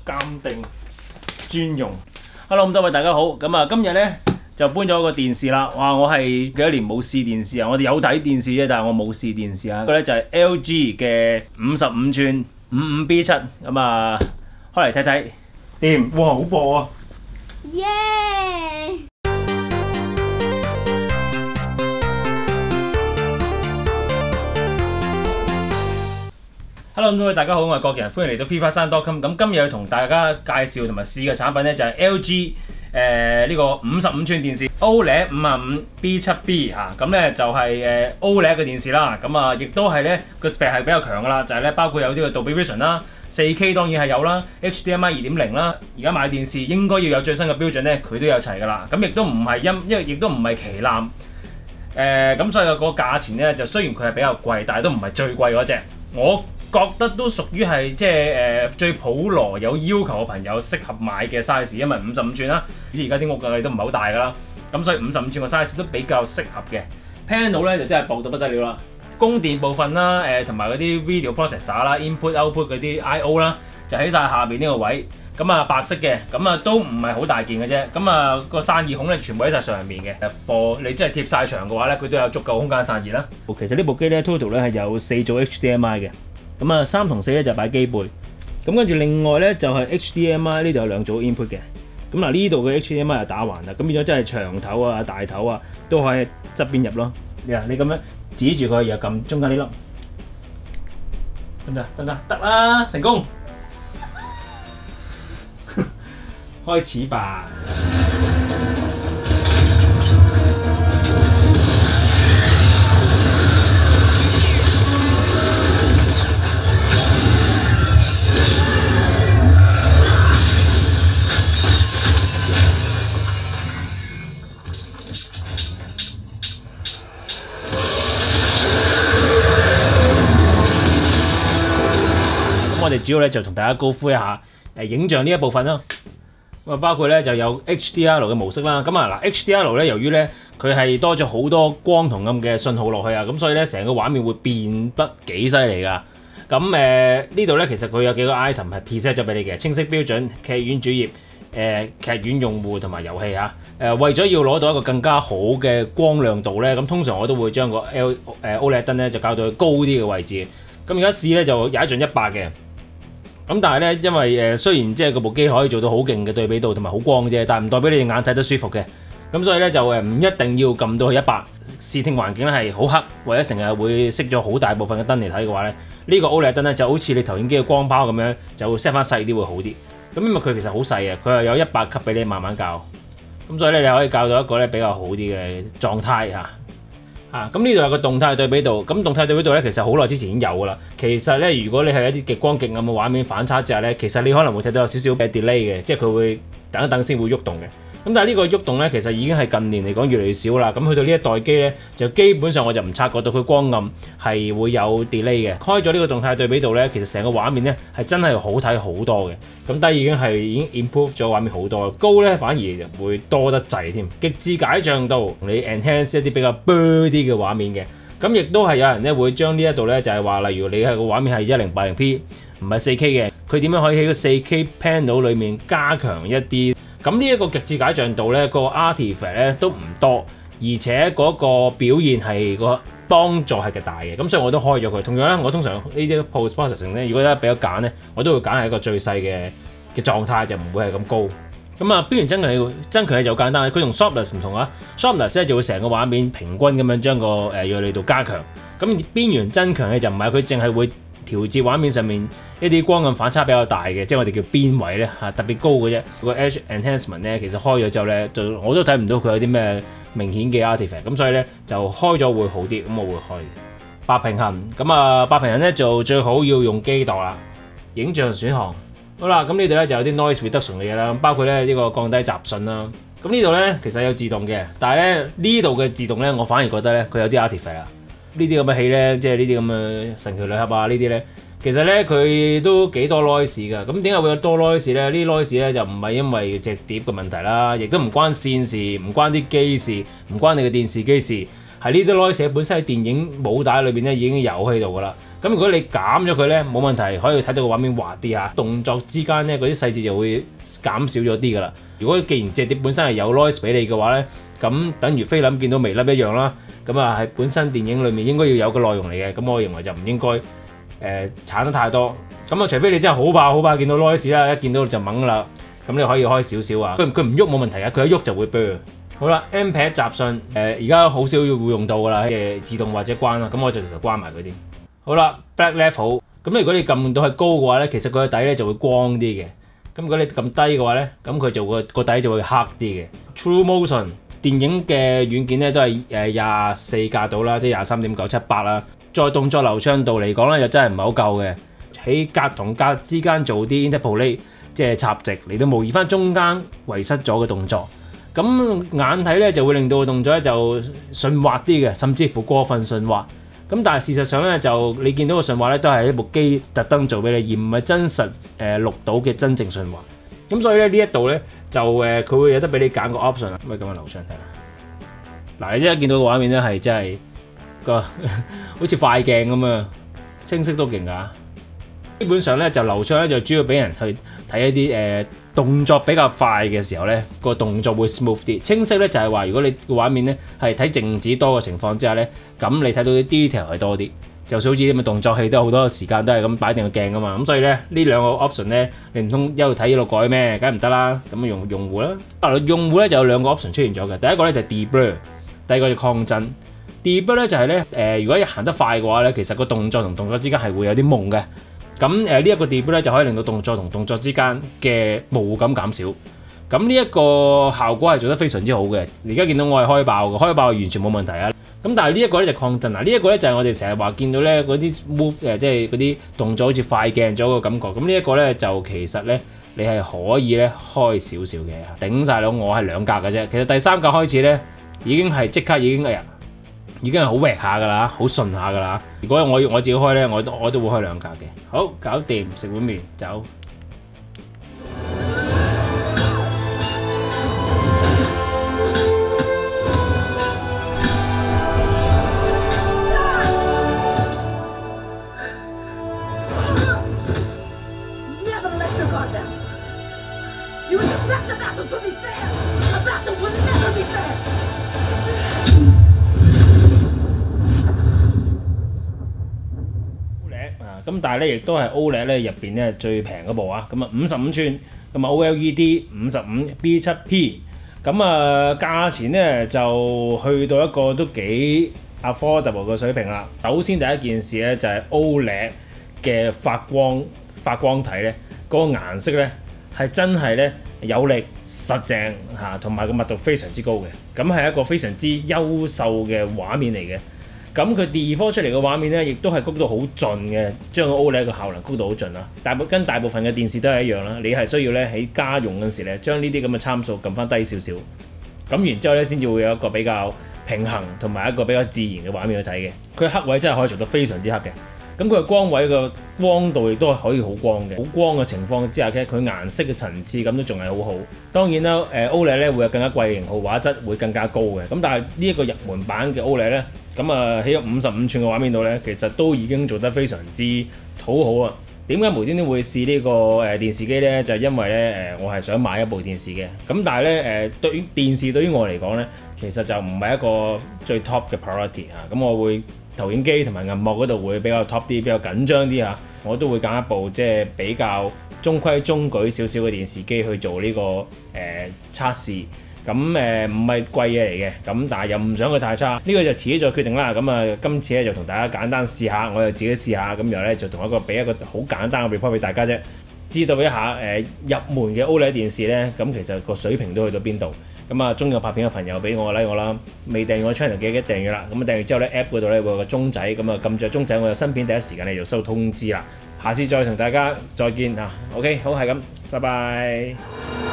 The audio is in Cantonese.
鑑定專用。Hello， 咁多位大家好，咁啊今日咧就搬咗個電視啦。哇！我係幾多年冇試電視啊？我哋有睇電視啫，但係我冇試電視啊。呢個咧就係 LG 嘅55寸55B7，咁啊開嚟睇睇，掂！哇，好薄啊！ 耶！ Hello， 咁多位大家好，我係郭人，歡迎嚟到 freefasan.com。咁今日要同大家介紹同埋試嘅產品咧就係 LG 呢個55寸電視 OLED 55B7B 嚇，咁咧就係OLED 嘅電視啦。咁啊，亦都係咧個 spec 係比較強噶啦，就係咧包括有呢個 Dolby Vision 啦，4K 當然係有啦 ，HDMI 2.0啦。而家買電視應該要有最新嘅標準咧，佢都有齊噶啦。咁亦都唔係因為亦都唔係旗艦咁所以個價錢咧就雖然佢係比較貴，但係都唔係最貴嗰隻。我覺得都屬於係即係最普羅有要求嘅朋友適合買嘅 size， 因為55寸啦，而家啲屋計都唔係好大㗎啦，咁所以55寸嘅 size 都比較適合嘅。Panel 咧就真係薄到不得了啦，供電部分啦，同埋嗰啲 video processor 啦、input output 嗰啲 I/O 啦，就喺晒下邊呢個位，咁啊白色嘅，咁啊都唔係好大件嘅啫，咁啊個散熱孔咧全部喺晒上面嘅，貨你真係貼晒牆嘅話咧，佢都有足夠空間散熱啦。其實呢部機咧 total 咧係有4組 HDMI 嘅。咁啊，3同4咧就擺機背，咁跟住另外咧就係 HDMI 呢度有2組 input 嘅，咁嗱呢度嘅 HDMI 係打橫啦，咁變咗真係長頭啊、大頭啊都可以側邊入咯。你咁樣指住佢，然後撳中間呢粒，得唔得？得唔得？得啦，成功，開始吧。我哋主要咧就同大家高呼一下影像呢一部分啦。咁啊，包括咧就有 HDR 嘅模式啦。咁啊嗱 HDR 咧由於咧佢係多咗好多光同暗嘅信號落去啊，咁所以咧成個畫面會變得幾犀利㗎。咁呢度咧其實佢有幾個 item 係 preset 咗俾你嘅，清晰標準、劇院主頁、劇院用戶同埋遊戲嚇。為咗要攞到一個更加好嘅光亮度咧，咁通常我都會將個 OLED 燈咧就校到去高啲嘅位置。咁而家試咧就踩盡100嘅。咁但係咧，因為雖然即係嗰部機可以做到好勁嘅對比度同埋好光啫，但係唔代表你隻眼睇得舒服嘅。咁所以咧就唔一定要撳到去100。視聽環境咧係好黑，或者成日會熄咗好大部分嘅燈嚟睇嘅話咧，呢個 OLED 燈咧就好似你投影機嘅光泡咁樣，就會 set 翻細啲會好啲。咁因為佢其實好細嘅，佢係有100級俾你慢慢校。咁所以咧你可以校到一個咧比較好啲嘅狀態嚇。咁呢度有個動態對比度，咁動態對比度咧其實好耐之前已經有㗎啦。其實咧，如果你係一啲極光極暗嘅畫面反差之下咧，其實你可能會睇到有少少嘅 delay 嘅，即係佢會等一等先會喐動嘅。咁但係呢個喐動咧，其實已經係近年嚟講越嚟越少啦。咁去到呢一代機咧，就基本上我就唔察覺到佢光暗係會有 delay 嘅。開咗呢個動態對比度咧，其實成個畫面咧係真係好睇好多嘅。咁低已經 improve 咗畫面好多，高咧反而會多得滯添。極致解像度，你 enhance 一啲比較 blur 啲嘅畫面嘅。咁亦都係有人咧會將呢一度咧就係話，例如你係個畫面係1080p 唔係 4K 嘅，佢點樣可以喺個 4K panel 裏面加強一啲？咁呢一個極致解像度咧，個 artifact 咧都唔多，而且嗰個表現係個幫助係極大嘅，咁所以我都開咗佢。同樣咧，我通常呢啲 post processing 咧，如果咧俾我揀咧，我都會揀係一個最細嘅狀態，就唔會係咁高。咁啊，邊緣增強就好簡單，佢同 sharpness 唔同啊。sharpness 咧就會成個畫面平均咁樣將個鋭利度加強。咁邊緣增強嘅就唔係，佢淨係會調節畫面上面一啲光暗反差比較大嘅，即係我哋叫邊位咧特別高嘅啫。個 edge enhancement 咧其實開咗之後咧，我都睇唔到佢有啲咩明顯嘅 artifact， 咁所以咧就開咗會好啲，咁我會開。白平衡，咁啊白平衡咧就最好要用機度啦。影像選項，好啦，咁呢度咧就有啲 noise reduction 嘅嘢啦，包括咧呢個降低雜訊啦。咁呢度咧其實有自動嘅，但係咧呢度嘅自動咧，我反而覺得咧佢有啲 artifact 啊。呢啲咁嘅戲咧，即係呢啲咁嘅神奇女俠啊，呢啲咧，其實咧佢都幾多 noise 㗎。咁點解會有多 noise 咧？呢啲 noise 咧就唔係因為隻碟嘅問題啦，亦都唔關線事，唔關啲機事，唔關你嘅電視機事，係呢啲 noise 本身喺電影母帶裏邊咧已經有喺度㗎啦。 咁如果你減咗佢咧，冇問題，可以睇到個畫面滑啲嚇，動作之間咧嗰啲細節就會減少咗啲噶啦。如果既然隻碟本身係有 noise 俾你嘅話咧，咁等於菲林見到微粒一樣啦。咁啊係本身電影裏面應該要有個內容嚟嘅，咁我認為就唔應該鏟得太多。咁啊，除非你真係好怕見到 noise 啦，一見到就掹啦。咁你可以開少少啊，佢唔喐冇問題嘅，佢一喐就會 blur。好啦 ，MPEG 集訊而家好少會用到噶啦，自動或者關啦，咁我就關埋佢啲。好啦 ，Black Level， 咁如果你撳到係高嘅話咧，其實佢個底咧就會光啲嘅。咁如果你撳低嘅話咧，咁佢就會個底就會黑啲嘅。True Motion 電影嘅軟件咧都係24格到啦，即係23.978啦。再動作流暢度嚟講咧，就真係唔係好夠嘅。喺格同格之間做啲 interpolate， 即係插直嚟到模擬翻中間遺失咗嘅動作。咁眼睇咧就會令到個動作咧就順滑啲嘅，甚至乎過分順滑。咁但係事實上咧，就你見到個順滑咧都係一部機特登做俾你，而唔係真實錄到嘅真正順滑。咁所以咧呢一度咧就佢會有得俾你揀個 option 啊，咁啊咁樣流暢睇下。嗱，你即係見到個畫面咧係真係個好似快鏡咁啊，清晰都勁㗎。基本上咧就流暢咧就主要俾人去睇一啲動作比較快嘅時候咧，個動作會 smooth 啲。清晰咧就係話，如果你個畫面咧係睇靜止多嘅情況之下咧，咁你睇到啲 detail 係多啲。就好似啲咁嘅動作戲都有好多時間都係咁擺定個鏡噶嘛。咁所以咧呢兩個 option 咧，你唔通一路睇一路改咩？梗係唔得啦。咁用戶啦，用戶咧就有兩個 option 出現咗嘅。第一個咧就係 deblur， 第二個就抗震。deblur 咧就係咧如果一行得快嘅話咧，其實個動作同動作之間係會有啲朦嘅。咁呢一個 deblur 咧就可以令到動作同動作之間嘅模糊感減少。咁呢一個效果係做得非常之好嘅。而家見到我係開爆嘅，開爆完全冇問題啊。咁但係呢一個咧就抗震嗱，呢一個咧就係我哋成日話見到咧嗰啲 move 即係嗰啲動作好似快鏡咗個感覺。咁呢一個咧就其實咧你係可以咧開少少嘅，頂晒到我係2格嘅啫。其實第3格開始咧已經係即刻已經係好滑下㗎啦，好順下㗎啦。如果我自己開咧，我都會開2格嘅。好，搞掂，食碗麵走。咁但係咧，亦都係 OLED 咧入邊咧最平嗰部啊！咁啊55寸，咁啊 OLED 55 B7P， 咁啊價錢咧就去到一個都幾 affordable 嘅水平啦。首先第一件事咧就係 OLED 嘅發光體咧，嗰個顏色咧係真係咧有力實淨嚇，同埋個密度非常之高嘅。咁係一個非常之優秀嘅畫面嚟嘅。咁佢 default 出嚟嘅畫面咧，亦都係谷到好盡嘅，將個 OLED 嘅效能谷到好盡啦。跟大部分嘅電視都係一樣啦，你係需要咧喺家用嗰陣時咧，將呢啲咁嘅參數撳翻低少少，咁然之後咧先至會有一個比較平衡同埋一個比較自然嘅畫面去睇嘅。佢黑位真係可以做到非常之黑嘅。咁佢嘅光位嘅光度亦都係可以好光嘅，好光嘅情況之下咧，佢顏色嘅層次感都仲係好好。當然啦，OLED 咧會有更加貴嘅型號，畫質會更加高嘅。咁但係呢一個入門版嘅 OLED 咧，咁啊喺55寸嘅畫面度咧，其實都已經做得非常之討好啊。點解無端端會試呢個電視機咧？就係因為咧我係想買一部電視嘅。咁但係咧對於電視對於我嚟講咧，其實就唔係一個最 top 嘅 priority 啊。咁我會投影機同埋銀幕嗰度會比較 top 啲，比較緊張啲嚇。我都會揀一部即係比較中規中矩少少嘅電視機去做呢個測試。咁唔係貴嘢嚟嘅，咁但係又唔想佢太差，呢個就遲啲再決定啦。咁啊，今次咧就同大家簡單試下，我又自己試下，咁然後咧就同俾一個好簡單嘅 report 俾大家啫，知道一下入門嘅 OLED 電視咧，咁其實個水平都去到邊度。咁啊，中意我拍片嘅朋友俾我 like 我啦，未訂閱我 channel 記得訂閱啦。咁啊訂閱之後咧 App 嗰度咧會有個鐘仔，咁啊撳著鐘仔，我有新片第一時間你就收通知啦。下次再同大家再見嚇，OK， 好係咁，拜拜。